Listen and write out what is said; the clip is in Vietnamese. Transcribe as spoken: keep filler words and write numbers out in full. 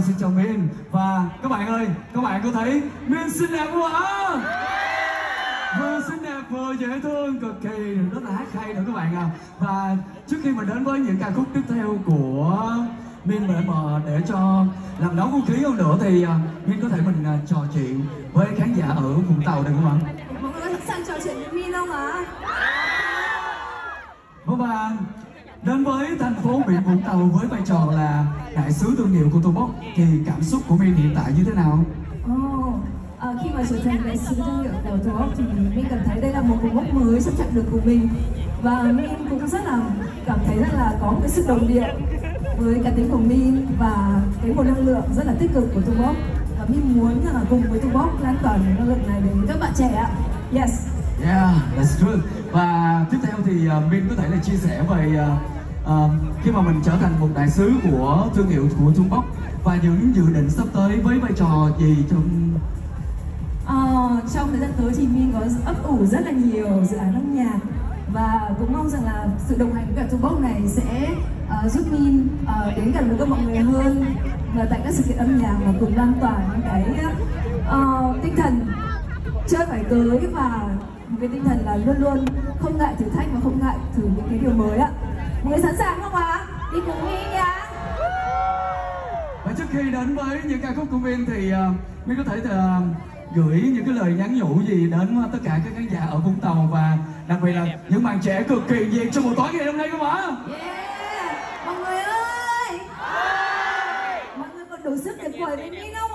xin chào Min. Và các bạn ơi, các bạn có thấy Min xinh đẹp không ạ? Vừa xinh đẹp vừa dễ thương, cực kỳ rất là hát hay nữa các bạn à. Và trước khi mà đến với những ca khúc tiếp theo của Min để mà để cho làm nóng không khí hơn nữa thì uh, Min có thể mình uh, trò chuyện với khán giả ở Vũng Tàu được không ạ? Mọi người có sẵn sàng trò chuyện với Min không ạ? Và đến với thành phố biển Vũng Tàu với vai trò là đại sứ thương hiệu của Toolbox thì cảm xúc của Min hiện tại như thế nào? Oh, à, khi mà trở thành đại sứ thương hiệu của Toolbox thì Min cảm thấy đây là một cột mốc mới trong chặng đường của mình. Và Min cũng rất là cảm thấy rất là có một cái sự đồng điệu với cá tính của Min và cái nguồn năng lượng rất là tích cực của Toolbox. Và Min muốn là cùng với Toolbox lan tỏa năng lượng này đến các bạn trẻ ạ. Yes. Yeah, that's true. Và tiếp theo thì uh, Min có thể là chia sẻ về uh, uh, khi mà mình trở thành một đại sứ của thương hiệu của Toolbox và những dự định sắp tới với vai trò gì trong uh, trong thời gian tới thì Min có ấp ủ rất là nhiều dự án âm nhạc và cũng mong rằng là sự đồng hành với cả Toolbox này sẽ uh, giúp Min uh, đến gần với các mọi người hơn và tại các sự kiện âm nhạc và cùng lan tỏa những cái uh, tinh thần chơi phải cưới và một cái tinh thần là luôn luôn không ngại thử thách và không ngại thử những cái điều mới ạ. Mọi người sẵn sàng không ạ? Đi cùng Min nha. Và trước khi đến với những ca khúc của Min thì uh, Min có thể uh, gửi những cái lời nhắn nhủ gì đến tất cả các khán giả ở Vũng Tàu và đặc biệt là những bạn trẻ cực kỳ nhiệt trong buổi tối ngày hôm nay không ạ? Yeah, mọi người ơi, mọi người còn đủ sức để quẩy với Min không?